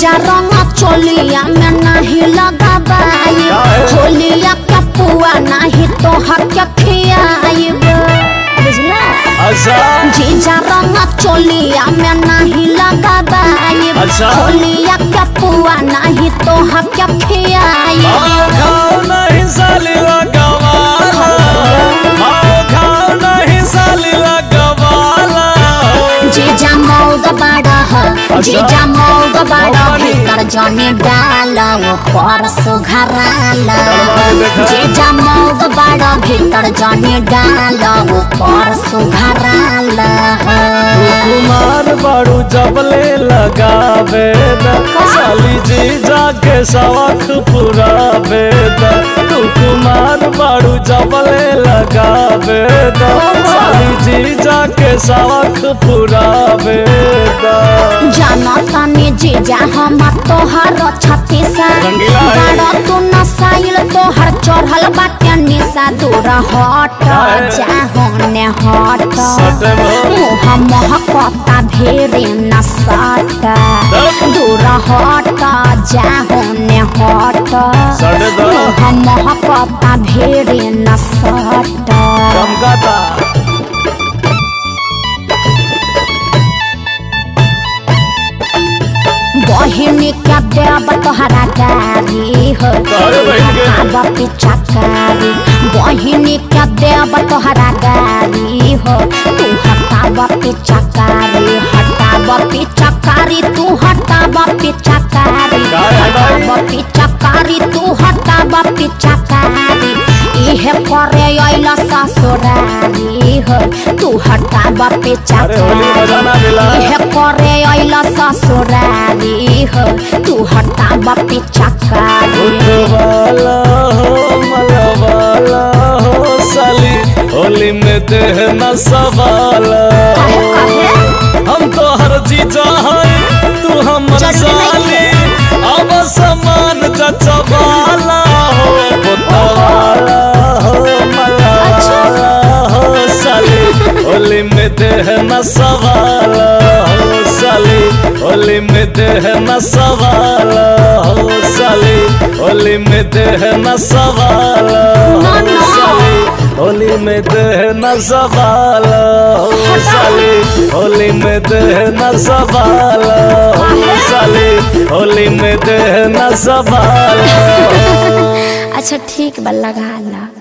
जीजा रंग चोलिया में नहीं लगाबाई होलिया का पुआ नहीं तो हक खियाइब बुझला। जीजा रंग चोलिया में नहीं लगाबाई होलिया का पुआ नहीं तो हक खियाइब। जीजा मौग बड़ा है जीजा मौग बड़ा भीतर जाने डाला ऊपर सुघराला। जीजा मौग बड़ा भीतर जाने डाला ऊपर सुघराला। कुमार बारू जबले लगावे साली जीजा के शौक पुरावे तू कुमार बारू जबले लगावे साली जीजा के शौक पुरावे। जाना तानी जीजा हम तोहर छत्तीसा बड़ा तू नसाइल तोहर चढ़ल बाटे निशा दूर हट जा होने हट मुँह महकता भेरे न सट दूर हट जा होने हट मुँह महकता भेरे न सट। बहिनी क्या देव तोहरा गारी हो हटावा पिचकारी बहिनी क्या देव तोहरा गारी हो तू हटावा पिचकारी हटावा पिचकारी तू हटावा पिचकारी हटावा पिचकारी तू हटावा पिचकारी इहे करे आइला ससुरारी हो तू हटावा पिचकारी इहे करे आइला ससुरारी हो तू हटावा पिचकारी। मलवाला हो साली होली में देह न सवाला हम तो हर जीजा है तू हमर साली अब समान जचवाला हो बोतवाला हो मलवाला हो साली होली में देह न सवाला हो साली होली में देह न सवाला हो साली होली में देह न सवाला हो साली होली में देह न सवाला हो साली होली में देह न सवाला हो साली होली में देह न सवाला। अच्छा ठीक बा लगा ला।